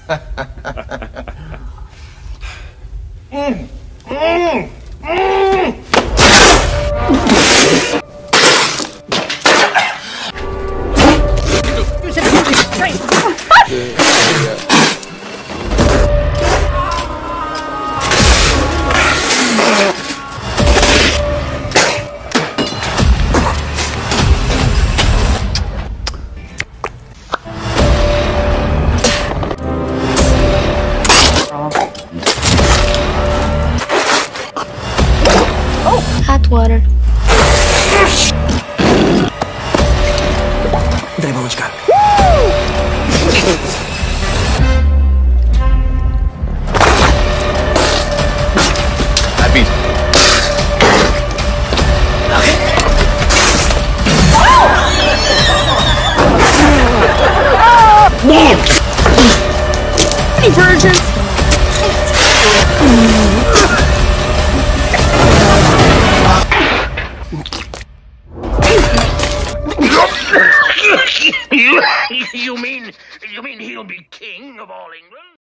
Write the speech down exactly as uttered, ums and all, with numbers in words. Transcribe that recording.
mm. Mm. Mm. Hot water. Дай молочка. Happy. Any virgins? you, you mean, you mean he'll be king of all England?